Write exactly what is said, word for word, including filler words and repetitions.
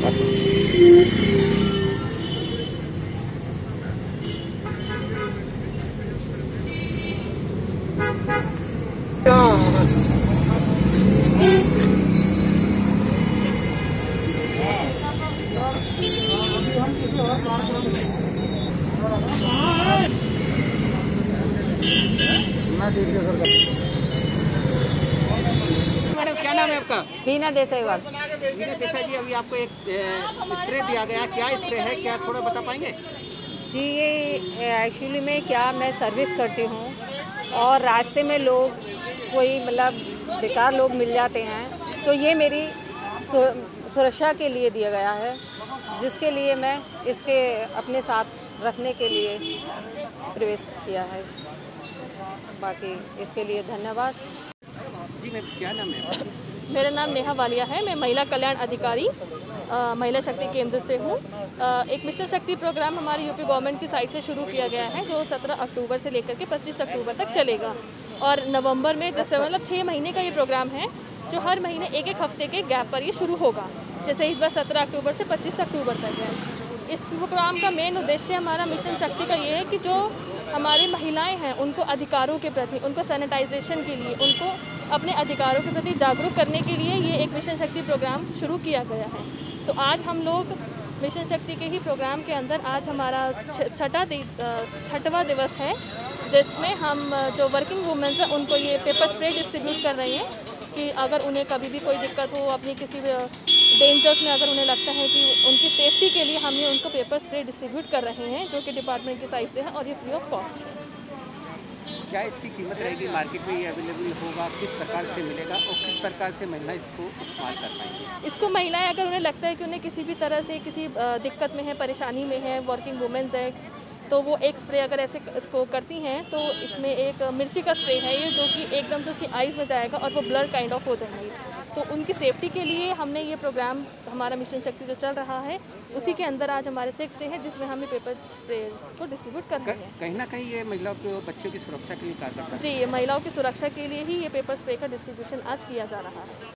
Madam क्या नाम है आपका? बीना देसाईवाल। बीना देसाई जी, अभी आपको एक स्प्रे दिया गया, क्या स्प्रे है, क्या थोड़ा बता पाएंगे? जी ये एक्चुअली में क्या मैं सर्विस करती हूँ और रास्ते में लोग कोई मतलब बेकार लोग मिल जाते हैं, तो ये मेरी सुरक्षा के लिए दिया गया है, जिसके लिए मैं इसके अपने साथ रखने के लिए प्रवेश किया है। बाकी इसके लिए धन्यवाद। जी मैम क्या नाम है? मेरा नाम नेहा वालिया है। मैं महिला कल्याण अधिकारी आ, महिला शक्ति केंद्र से हूँ। एक मिशन शक्ति प्रोग्राम हमारी यूपी गवर्नमेंट की साइड से शुरू किया गया है, जो सत्रह अक्टूबर से लेकर के पच्चीस अक्टूबर तक चलेगा और नवंबर में दिसंबर मतलब छः महीने का ये प्रोग्राम है, जो हर महीने एक एक हफ्ते के गैप पर ये शुरू होगा। जैसे इस बार सत्रह अक्टूबर से पच्चीस अक्टूबर तक है। इस प्रोग्राम का मेन उद्देश्य हमारा मिशन शक्ति का ये है कि जो हमारी महिलाएं हैं उनको अधिकारों के प्रति, उनको सैनिटाइजेशन के लिए, उनको अपने अधिकारों के प्रति जागरूक करने के लिए ये एक मिशन शक्ति प्रोग्राम शुरू किया गया है। तो आज हम लोग मिशन शक्ति के ही प्रोग्राम के अंदर आज हमारा छठा छठवां दिवस है, जिसमें हम जो वर्किंग वुमेन्स हैं उनको ये पेपर स्प्रे डिस्ट्रीब्यूट कर रहे हैं कि अगर उन्हें कभी भी कोई दिक्कत हो, अपनी किसी डेंजर्स में अगर उन्हें लगता है कि उनकी सेफ्टी के लिए हम ये उनको पेपर स्प्रे डिस्ट्रीब्यूट कर रहे हैं, जो कि डिपार्टमेंट की साइड से है और ये फ्री ऑफ कॉस्ट है। क्या इसकी कीमत रहेगी? मार्केट में ये अवेलेबल होगा? किस प्रकार से मिलेगा और किस प्रकार से महिला इसको इस्तेमाल कर पाएंगी? इसको महिलाएं अगर उन्हें लगता है कि उन्हें किसी भी तरह से किसी दिक्कत में है, परेशानी में है, वर्किंग वुमेन्स है, तो वो एक स्प्रे अगर ऐसे इसको करती हैं तो इसमें एक मिर्ची का स्प्रे है ये, जो कि एकदम से उसकी आइज़ में जाएगा और वो ब्लर काइंड ऑफ हो जाएंगी। तो उनकी सेफ्टी के लिए हमने ये प्रोग्राम, हमारा मिशन शक्ति जो चल रहा है उसी के अंदर आज हमारे सिक्स डे है, जिसमें हम ये पेपर स्प्रे को डिस्ट्रीब्यूट कर रहे हैं। कहीं ना कहीं ये महिलाओं के बच्चों की सुरक्षा के लिए कारगर है। जी, ये महिलाओं की सुरक्षा के लिए ही ये पेपर स्प्रे का डिस्ट्रीब्यूशन आज किया जा रहा है।